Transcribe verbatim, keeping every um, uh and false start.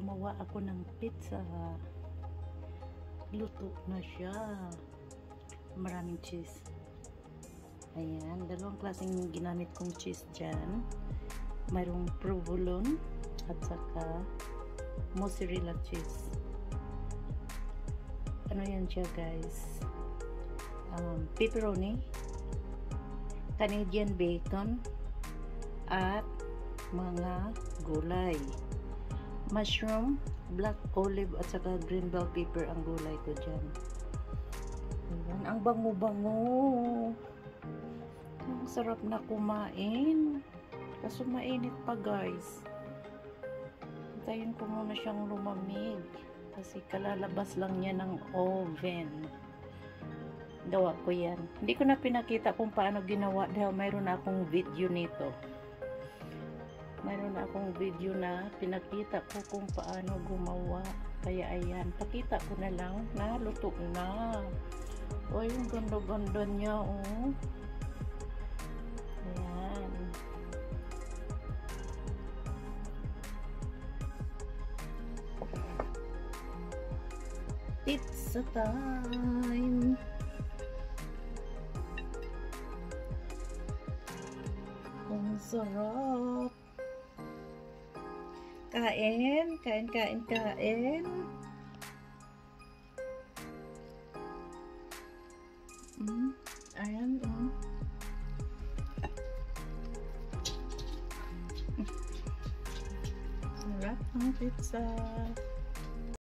gumawa ako ng pizza. Luto na siya. Maraming cheese. Ayan, dalawang klaseng ginamit kong cheese dyan. Mayroong provolone at saka mozzarella cheese. Ano yan siya, guys? Um, pepperoni, Canadian bacon, at mga gulay. Mushroom, black olive, at saka green bell pepper ang gulay ko dyan. Ayan, ang bango-bango. Ang sarap na kumain. Kaso mainit pa, guys. Hintayin ko muna siyang lumamig. Kasi kalalabas lang niya ng oven. Gawa ko yan. Hindi ko na pinakita kung paano ginawa dahil mayroon na akong video nito. Mayroon na akong video na pinakita ko kung paano gumawa. Kaya ayan, pakita ko na lang na luto na. O, yung ganda-ganda niya, oh. Ayan. Pizza time! Ang sarap! Kain! Kain, kain, kain! Mm, ayan, oh. Sarap ng pizza!